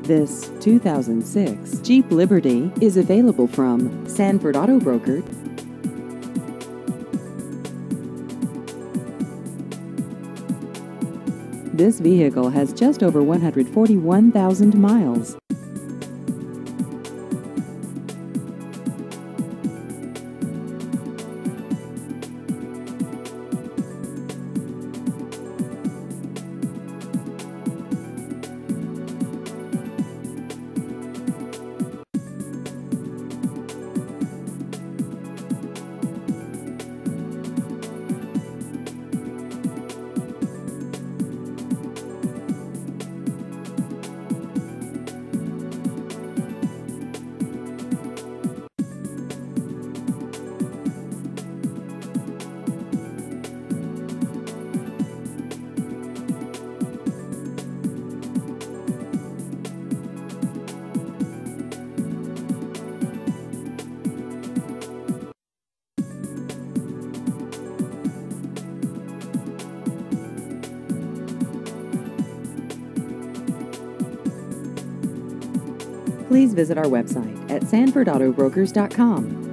This 2006 Jeep Liberty is available from Sanford Auto Broker. This vehicle has just over 141,000 miles. Please visit our website at sanfordautobrokers.com.